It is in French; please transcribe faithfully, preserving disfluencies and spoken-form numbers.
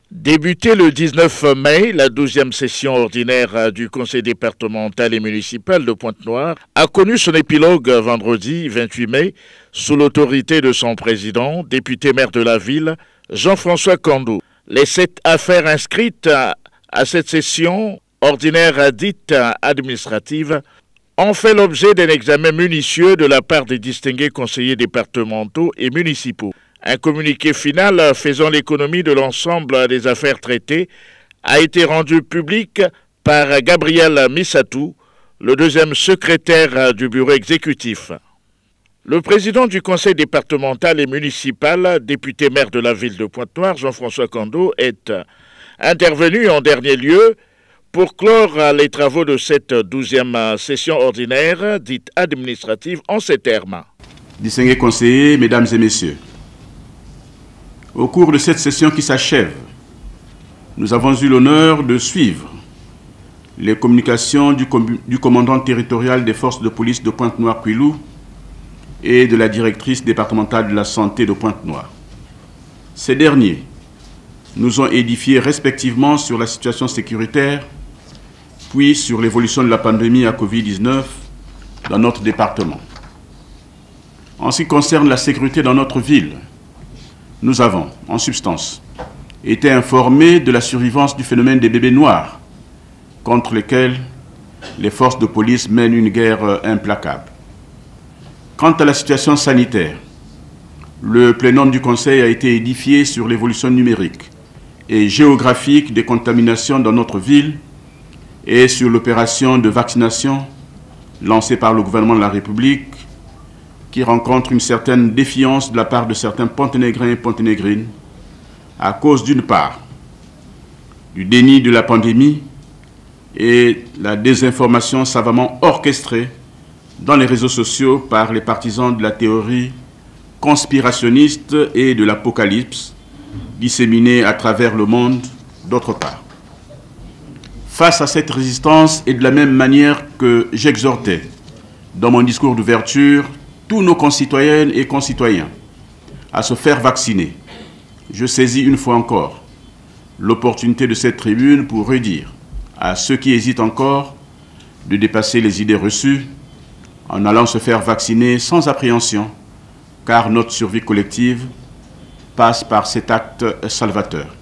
Débutée le dix-neuf mai, la douzième session ordinaire du Conseil départemental et municipal de Pointe-Noire a connu son épilogue vendredi vingt-huit mai sous l'autorité de son président, député maire de la ville, Jean-François Kandou. Les sept affaires inscrites à cette session ordinaire dite administrative ont fait l'objet d'un examen minutieux de la part des distingués conseillers départementaux et municipaux. Un communiqué final faisant l'économie de l'ensemble des affaires traitées a été rendu public par Gabriel Missatou, le deuxième secrétaire du bureau exécutif. Le président du conseil départemental et municipal, député maire de la ville de Pointe-Noire, Jean-François Kandou, est intervenu en dernier lieu pour clore les travaux de cette douzième session ordinaire dite administrative en ces termes. Distingués conseillers, mesdames et messieurs, au cours de cette session qui s'achève, nous avons eu l'honneur de suivre les communications du, com du commandant territorial des forces de police de Pointe-Noire-Quilou et de la directrice départementale de la santé de Pointe-Noire. Ces derniers nous ont édifiés respectivement sur la situation sécuritaire, puis sur l'évolution de la pandémie à Covid dix-neuf dans notre département. En ce qui concerne la sécurité dans notre ville, nous avons, en substance, été informés de la survivance du phénomène des bébés noirs, contre lesquels les forces de police mènent une guerre implacable. Quant à la situation sanitaire, le plénum du Conseil a été édifié sur l'évolution numérique et géographique des contaminations dans notre ville et sur l'opération de vaccination lancée par le gouvernement de la République, qui rencontre une certaine défiance de la part de certains Ponténégrins et Ponténégrines à cause d'une part du déni de la pandémie et la désinformation savamment orchestrée dans les réseaux sociaux par les partisans de la théorie conspirationniste et de l'apocalypse disséminée à travers le monde d'autre part. Face à cette résistance et de la même manière que j'exhortais dans mon discours d'ouverture tous nos concitoyennes et concitoyens à se faire vacciner, je saisis une fois encore l'opportunité de cette tribune pour redire à ceux qui hésitent encore de dépasser les idées reçues en allant se faire vacciner sans appréhension, car notre survie collective passe par cet acte salvateur.